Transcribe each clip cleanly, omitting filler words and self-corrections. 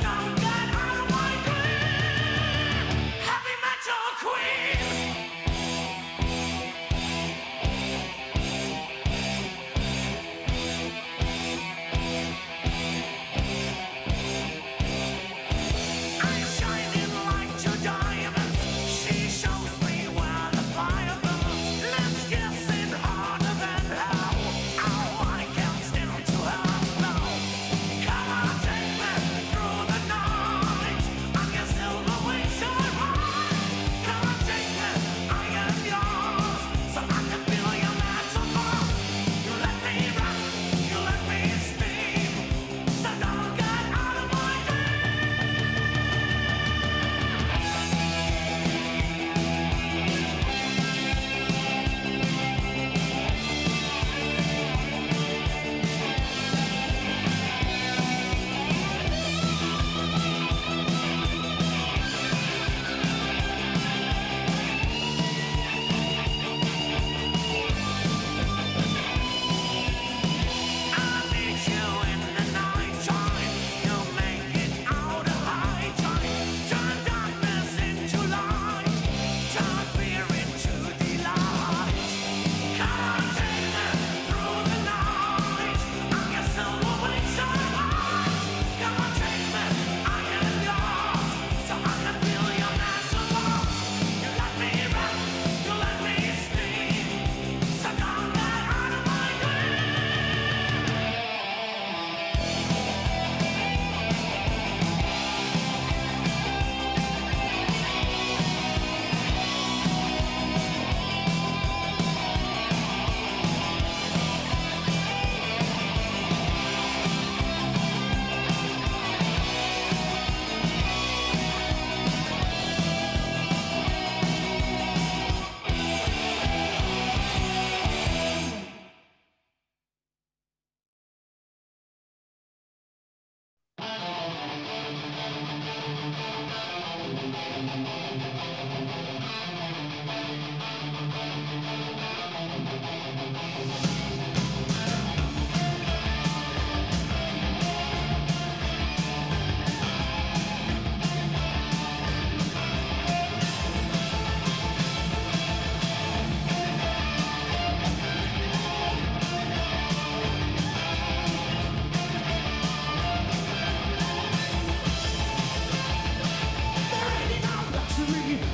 don't get out of my dream. Heavy metal queen. I'm shining like two diamonds. She shows me where the fire burns. Let's kiss it harder than hell. Oh, I can't stand to her spell. Come on, take me through the night. On your silver wings shine bright. Come on, take me, I am yours. So I can feel your metal bone. You let me rock, you let me scream. So don't get out of my dream. I need you in the nighttime. You make it out of high time. Turn darkness into light. Turn fear into delight. Come on, take me through the night. On your silver wings shine bright. Come on, take me, I am yours. So I can feel your metal bone. You let me rock, you let me scream. So don't get out of my dream. There ain't no luxury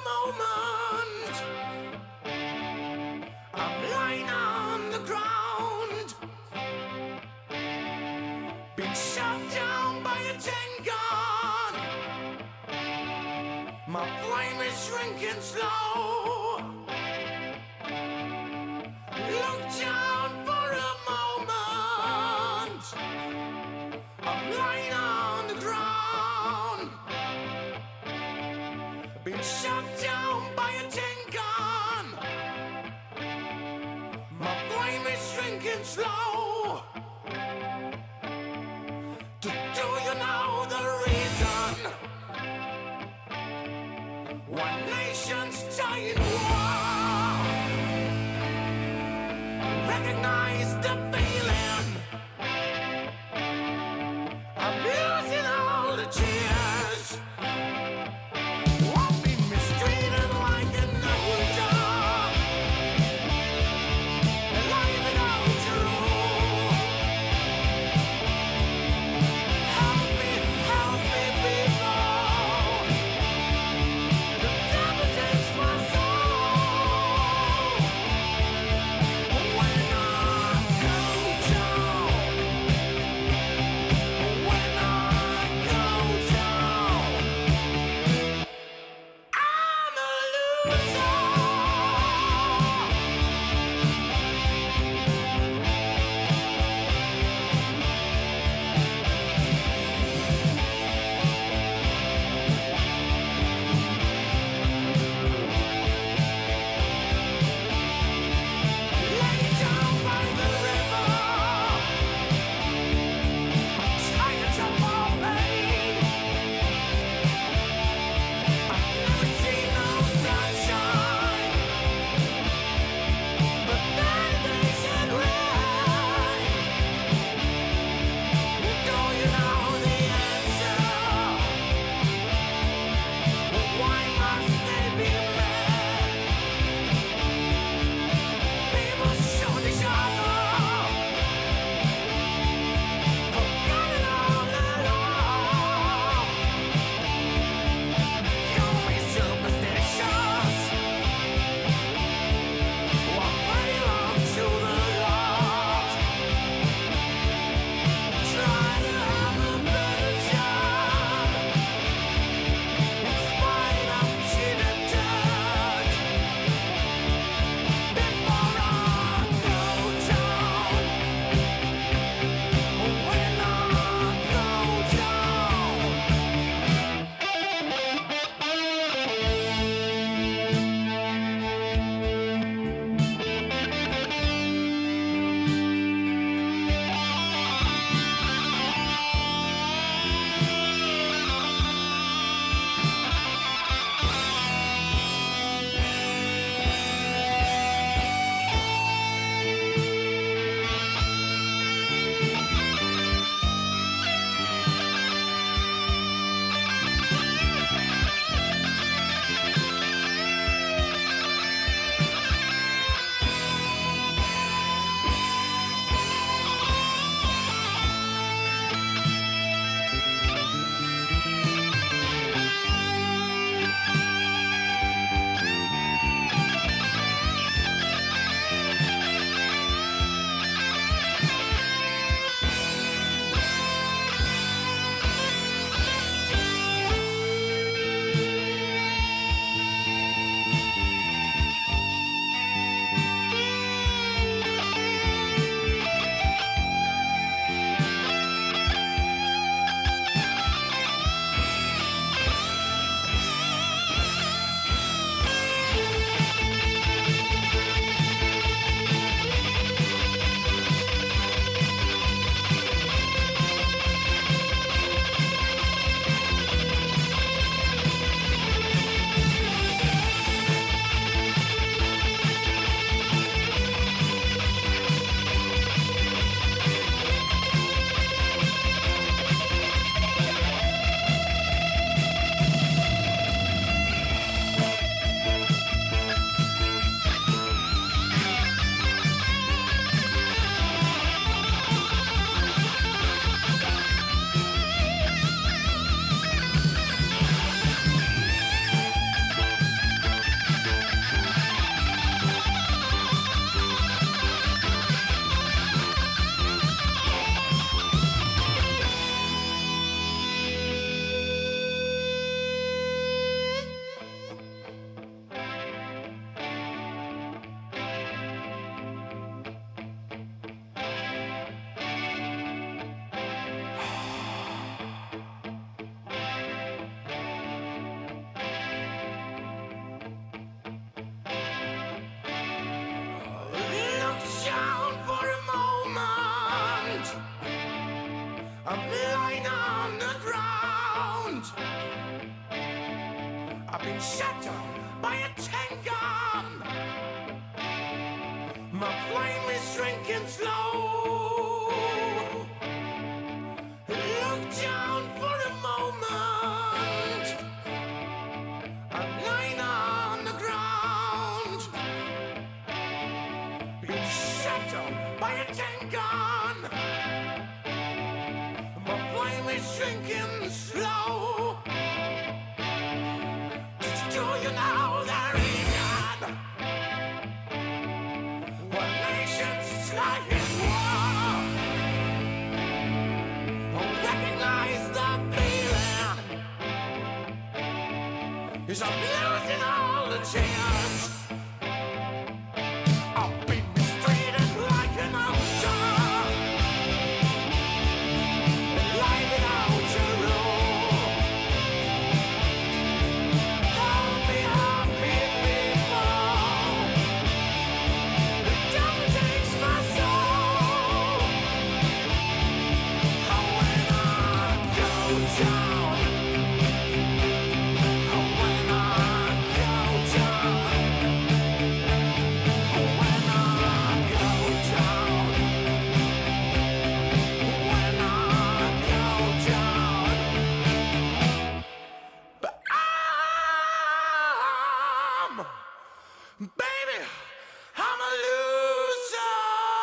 moment. I'm lying on the ground, been shot down by a tank gun. My flame is shrinking slow. Look down for a moment. I'm lying on the ground, been shot down by a tank gun. My flame is shrinking slow. Do you know the reason why nations die in war? Recognize the feeling. I'm losing all the cheers. I've been mistreated like an underdog. Life without you. Help me, people. The devil I'm lying on the ground. I've been shot down by a tank gun. My flame is shrinking slow. Look down for a moment. I'm lying on the ground. Been shot down by a tank gun. My flame is shrinking slow. Do you know there is none? One nation's lying war. Recognize the feeling. Is I'm losing all the chance. I've been mistreated like an outlaw. Life without a rule. Don't be happy people. The devil takes my soul. When I go down, when I go down, when I go down, when I go down, but baby, I'm a loser.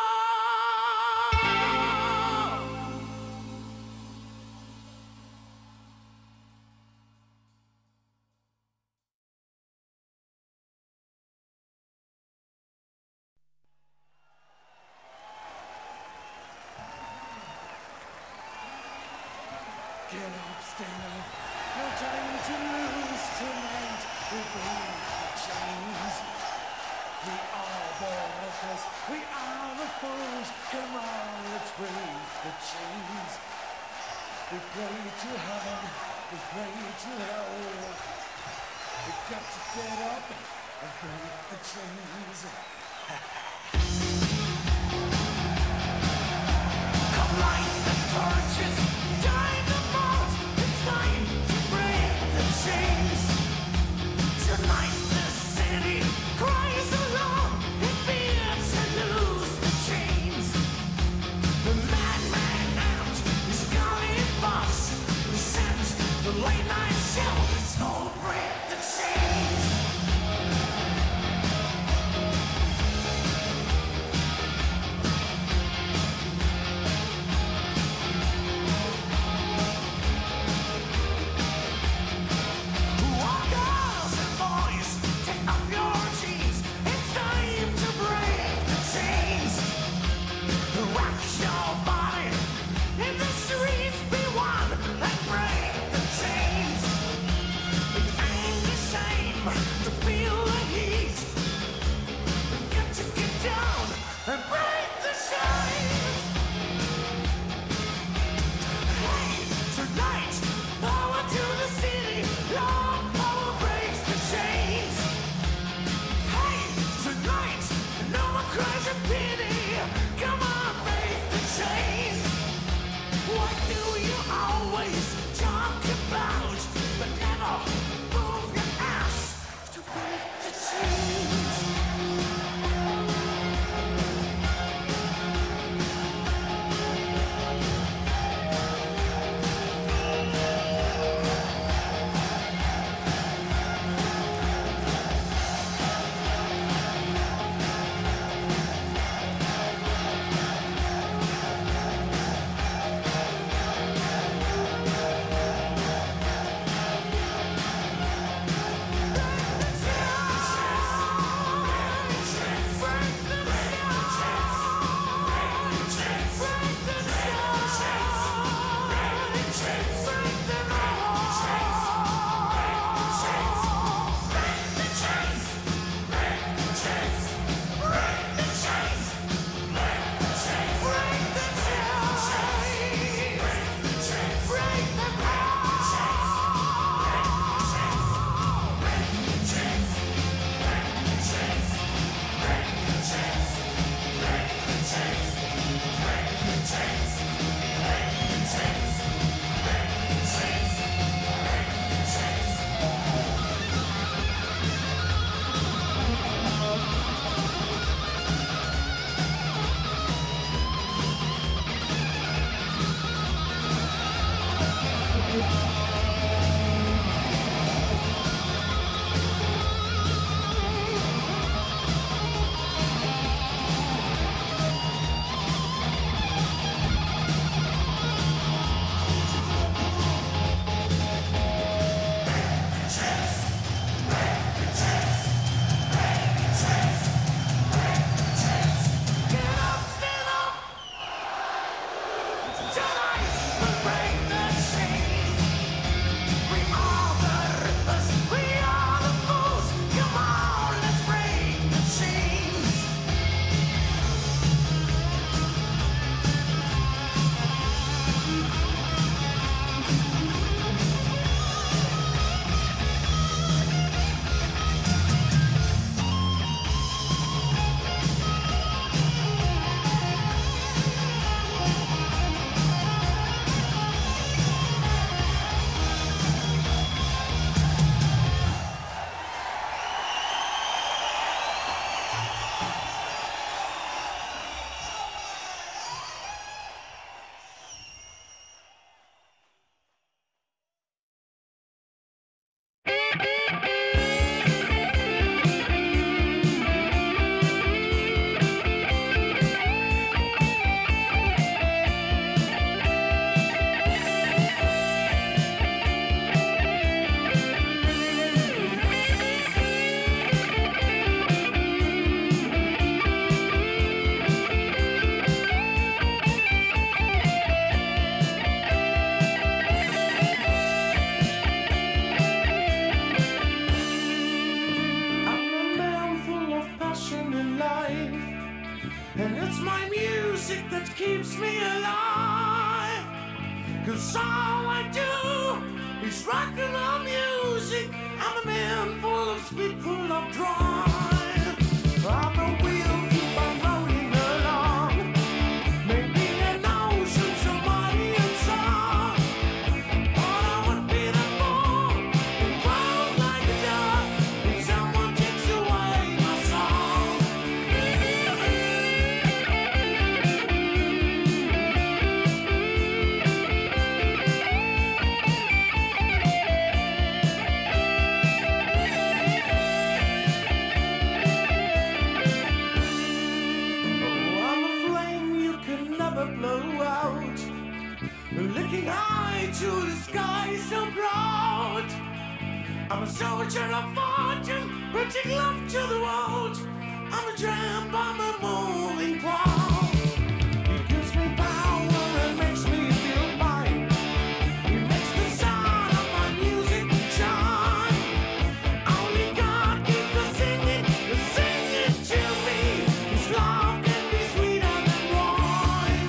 Get up, stand up. No time to lose tonight. We break the chains. We are the workers. We are the fools. Come on, let's break the chains. We pray to heaven. We pray to hell. We got to get up and break the chains. Come light the torches. Time to march. It's time to break the chains. Tonight the city cries alone. It fears to lose the chains. The madman out is calling boss. He sends the late night show. It's gonna break the chains. Girls and boys, take off your jeans. It's time to break the chains. Rock your body in the streets. Be one and break the chains. It ain't the same to feel the heat. We got to get down and break the chains. Hey, tonight, power to the city. Long power breaks the chains. Hey, tonight, no more cries of pity. Come on, break the chains. What do you always talk about, but never move your ass to break the chains? 'cause all I do is rock and roll music. I'm a man full of speed, full of drive. I'm a wheel, keep on rolling along. Maybe an ocean, somebody and song. But I would be the fool and proud like a dog if someone takes away my song. Blow out, looking high to the sky, so proud. I'm a soldier of fortune, bringing love to the world. I'm a tramp, I'm a moving cloud. It gives me power and makes me feel fine. It makes the sound of my music shine. Only God gives the singing to me. His love can be sweeter than wine.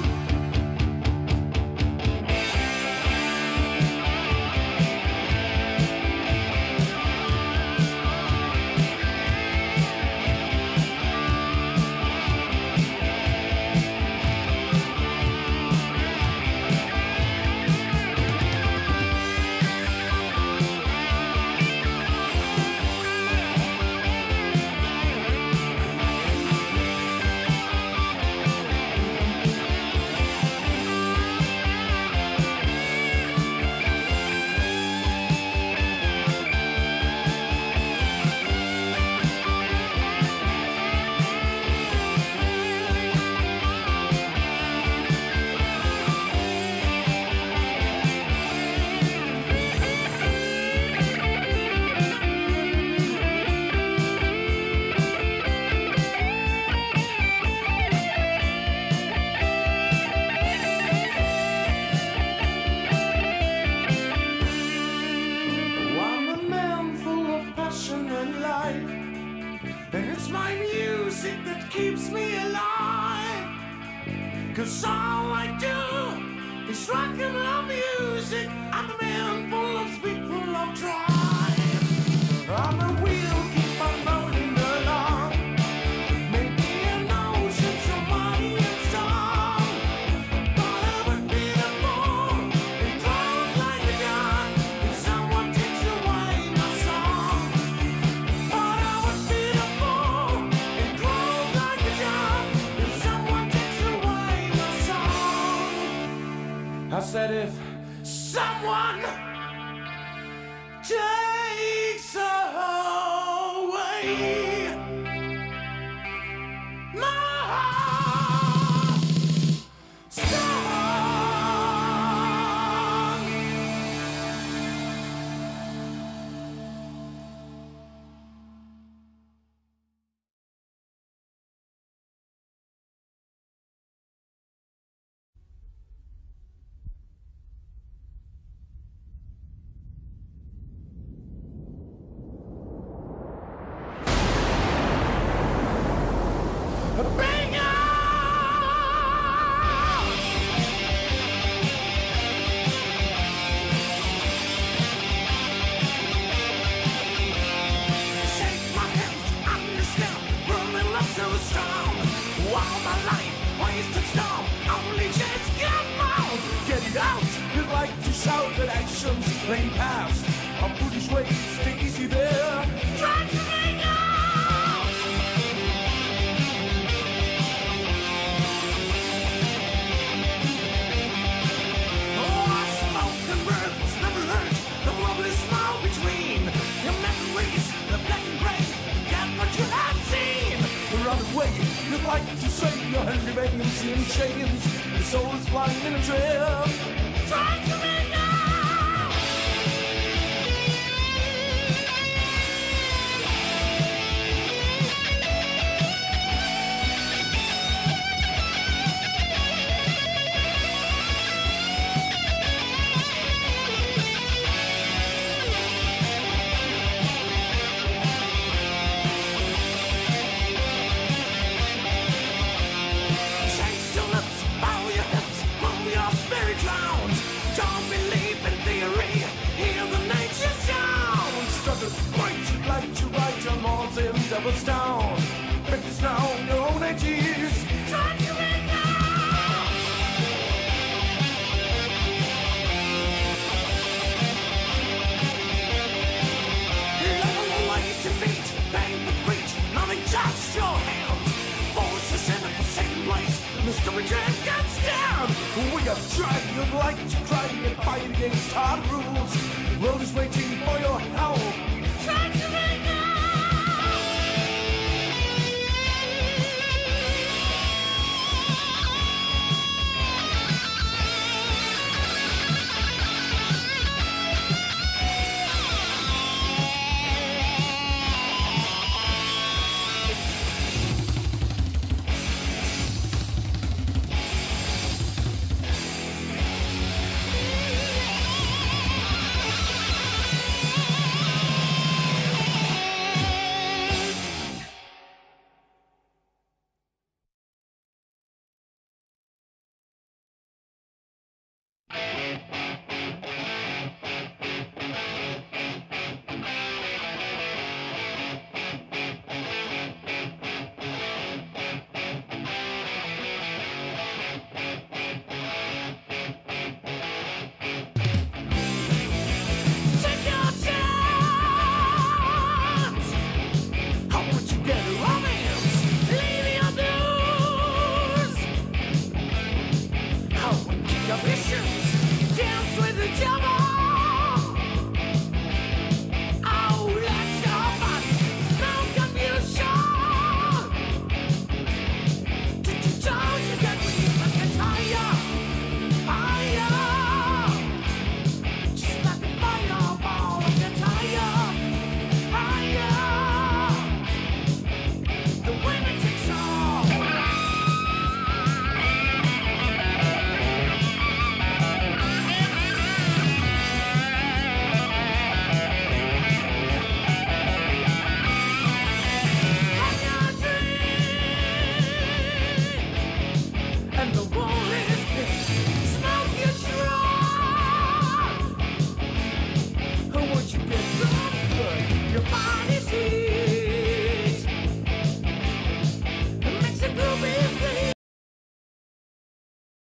And it's my music that keeps me alive. 'Cause all I do is rock and roll music. I'm a man full of speed, full of drive. I'm a wheel, keep on rolling along. Maybe an ocean, somebody and song. But I would be the fool and cloud like a dog if someone takes away my song. But I would be the fool and cloud like a dog if someone takes away my song. I said if someone takes away my song. Bring out! Shake my hand, I'm the still, rolling love so strong. All my life, wasted snow, only chance come out. Get it out, you'd like to shout that actions plain past. Our foolish ways, stay easy there. Try to bring out! You'd like to say you're Henry Banging, seeing shakings. Your soul is flying in a trail. Try to make out. Chase your lips, bow your hips, move your spirit round. Don't like to try and fight against hard rules. The world is waiting for your help. Try to make take your chance. I want you to get a romance. Leave your blues. I want to kick your issues. Dance with the devil.